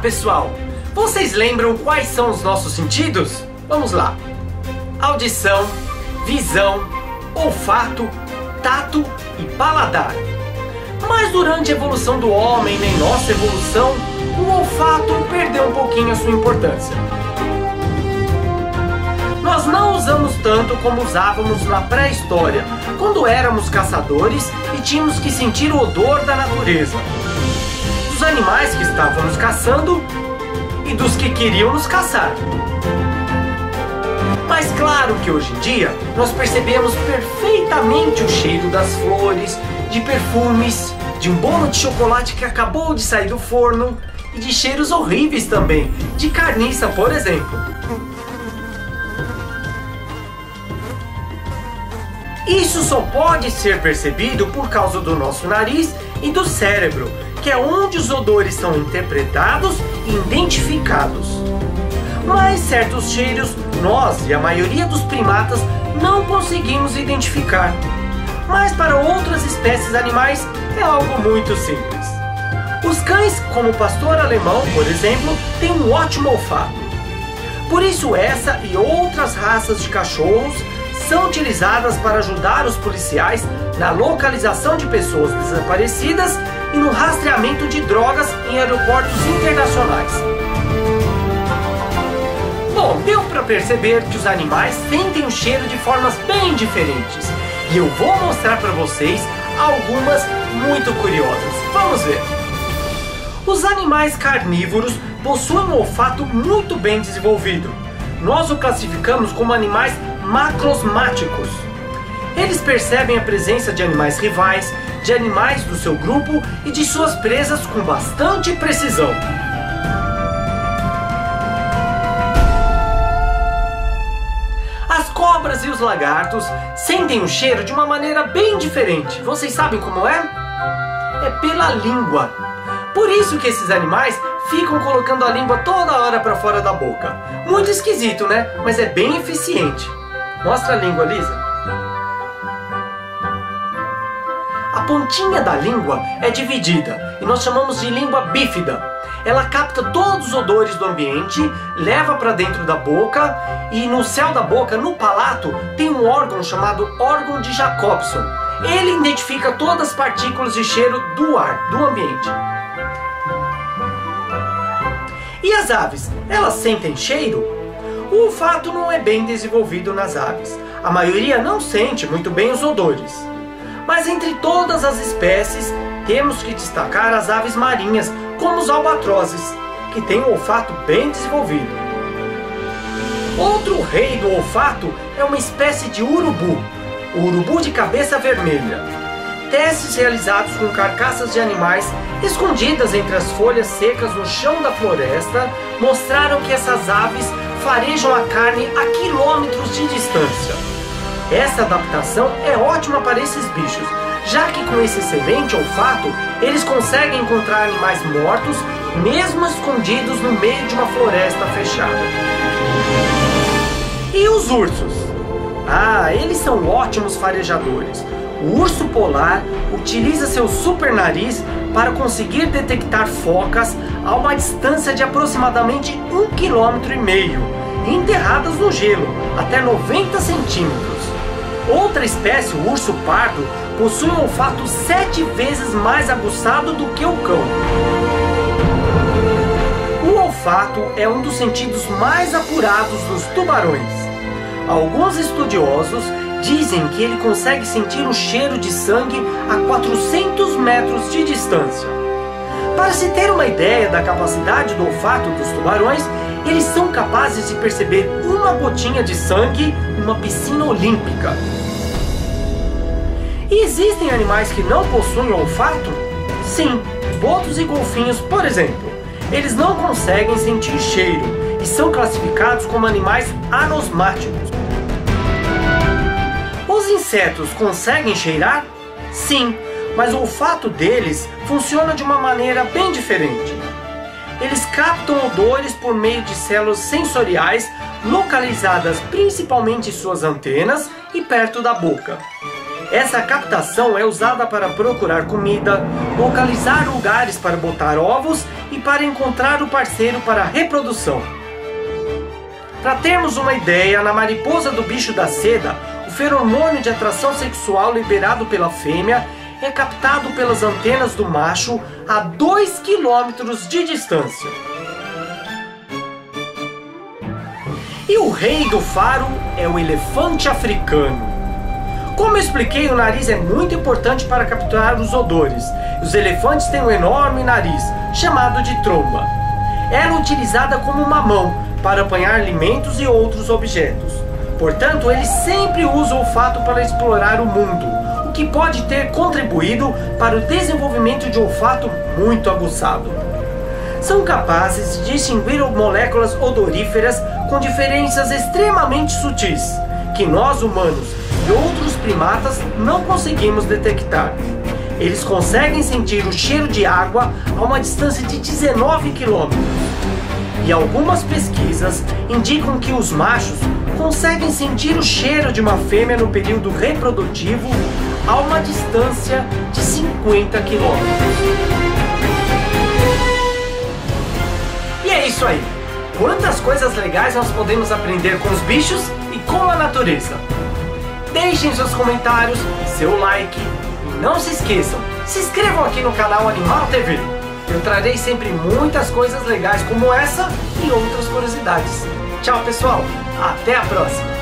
pessoal! Vocês lembram quais são os nossos sentidos? Vamos lá! Audição, visão, olfato, tato e paladar. Mas durante a evolução do homem, em nossa evolução, o olfato perdeu um pouquinho a sua importância. Nós não usamos tanto como usávamos na pré-história, quando éramos caçadores e tínhamos que sentir o odor da natureza, dos animais que estávamos caçando e dos que queriam nos caçar. Mas claro que hoje em dia nós percebemos perfeitamente o cheiro das flores, de perfumes, de um bolo de chocolate que acabou de sair do forno e de cheiros horríveis também, de carniça, por exemplo. Isso só pode ser percebido por causa do nosso nariz e do cérebro, que é onde os odores são interpretados e identificados. Mas certos cheiros nós e a maioria dos primatas não conseguimos identificar. Mas para outras espécies animais é algo muito simples. Os cães, como o pastor alemão, por exemplo, têm um ótimo olfato. Por isso essa e outras raças de cachorros são utilizadas para ajudar os policiais na localização de pessoas desaparecidas e no rastreamento de drogas em aeroportos internacionais. Bom, deu para perceber que os animais sentem o cheiro de formas bem diferentes. E eu vou mostrar para vocês algumas muito curiosas. Vamos ver! Os animais carnívoros possuem um olfato muito bem desenvolvido. Nós o classificamos como animais macrosmáticos. Eles percebem a presença de animais rivais, de animais do seu grupo e de suas presas com bastante precisão. As cobras e os lagartos sentem o cheiro de uma maneira bem diferente. Vocês sabem como é? É pela língua. Por isso que esses animais ficam colocando a língua toda hora para fora da boca. Muito esquisito, né? Mas é bem eficiente. Mostra a língua, Lisa. A pontinha da língua é dividida e nós chamamos de língua bífida. Ela capta todos os odores do ambiente, leva para dentro da boca e no céu da boca, no palato, tem um órgão chamado órgão de Jacobson. Ele identifica todas as partículas de cheiro do ar, do ambiente. E as aves, elas sentem cheiro? O olfato não é bem desenvolvido nas aves. A maioria não sente muito bem os odores. Mas entre todas as espécies, temos que destacar as aves marinhas, como os albatrozes, que têm um olfato bem desenvolvido. Outro rei do olfato é uma espécie de urubu, o urubu de cabeça vermelha. Testes realizados com carcaças de animais escondidas entre as folhas secas no chão da floresta mostraram que essas aves farejam a carne a quilômetros de distância. Essa adaptação é ótima para esses bichos, já que com esse excelente olfato, eles conseguem encontrar animais mortos, mesmo escondidos no meio de uma floresta fechada. E os ursos? Ah, eles são ótimos farejadores. O urso polar utiliza seu super nariz para conseguir detectar focas a uma distância de aproximadamente 1,5 km, enterradas no gelo, até 90 centímetros. Outra espécie, o urso pardo, possui um olfato 7 vezes mais aguçado do que o cão. O olfato é um dos sentidos mais apurados dos tubarões. Alguns estudiosos dizem que ele consegue sentir o cheiro de sangue a 400 metros de distância. Para se ter uma ideia da capacidade do olfato dos tubarões, eles são capazes de perceber uma gotinha de sangue numa piscina olímpica. E existem animais que não possuem olfato? Sim, botos e golfinhos, por exemplo. Eles não conseguem sentir cheiro e são classificados como animais anosmáticos. Os insetos conseguem cheirar? Sim, mas o olfato deles funciona de uma maneira bem diferente. Eles captam odores por meio de células sensoriais localizadas principalmente em suas antenas e perto da boca. Essa captação é usada para procurar comida, localizar lugares para botar ovos e para encontrar o parceiro para a reprodução. Para termos uma ideia, na mariposa do bicho da seda, o feromônio de atração sexual liberado pela fêmea é captado pelas antenas do macho a 2 km de distância. E o rei do faro é o elefante africano. Como eu expliquei, o nariz é muito importante para capturar os odores. Os elefantes têm um enorme nariz, chamado de tromba. Ela é utilizada como uma mão para apanhar alimentos e outros objetos. Portanto, eles sempre usam o olfato para explorar o mundo, o que pode ter contribuído para o desenvolvimento de olfato muito aguçado. São capazes de distinguir moléculas odoríferas com diferenças extremamente sutis, que nós humanos e outros primatas não conseguimos detectar. Eles conseguem sentir o cheiro de água a uma distância de 19 km. E algumas pesquisas indicam que os machos conseguem sentir o cheiro de uma fêmea no período reprodutivo a uma distância de 50 km. E é isso aí! Quantas coisas legais nós podemos aprender com os bichos e com a natureza! Deixem seus comentários, seu like e não se esqueçam, se inscrevam aqui no canal Animal TV. Eu trarei sempre muitas coisas legais como essa e outras curiosidades. Tchau pessoal, até a próxima!